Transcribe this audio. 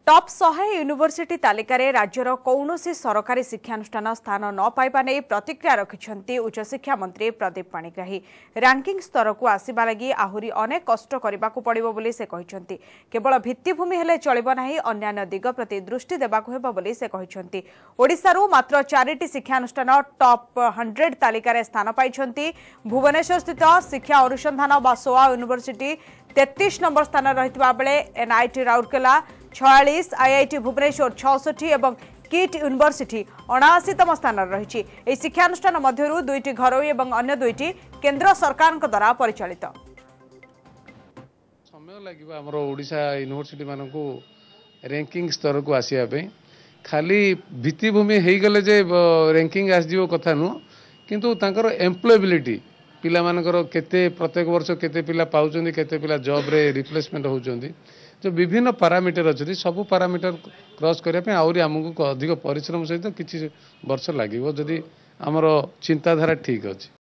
Top 100 university तालिकार राज्यर कौनसी सरकारी शिक्षानुष्ठान स्थान न पाइबा नहीं प्रतिक्रिया रखिंट उच्चशिक्षा मंत्री प्रदीप पाणिग्राही। रैंकिंग स्तर को आसवा लगी आहरी अनेक कष्ट करने को पड़ो बोली से कहते। केवल भित्तिभूमि हेले चलिब नहीं, अन्यान्य दिग प्रति दृष्टि देबाकु हेबो बोली से कहते। ओडिशारू मात्र 4टी शिक्षानुष्ठान टॉप 100 तालिकार स्थान पाइछन्ति। भुवनेश्वर स्थित शिक्षा अनुसंधान बा सोआ यूनिवर्सिटी 33 नंबर स्थान रहितबा बेले एनआईटी राउरकेला 46, आईआईटी भुवनेश्वर 66 एवं किट यूनिवर्सिटी 79तम स्थान रही। शिक्षानुष्ठान मध्यरु 2टी घरोई एवं अन्य 2टी केंद्र सरकार द्वारा परिचालित। समय लगे आमर ओडिशा यूनिवर्सिटी मान को रैंकिंग स्तर को आसिया पे खाली भित्तिभूमि हो गले जे रैंकिंग आसो कथा नुह, किंतु तांकर एम्प्लॉयबिलिटी पिला मानकर केते प्रत्येक वर्ष केते पिला पाउचंदी, केते पिला जॉब रे रिप्लेसमेंट होउचंदी, जो विभिन्न पैरामीटर अच्छी सब पैरामीटर क्रॉस करने आहरी आमको अधिक परिश्रम सहित किसी वर्ष लगे जदि आमर चिंताधारा ठीक अच्छी।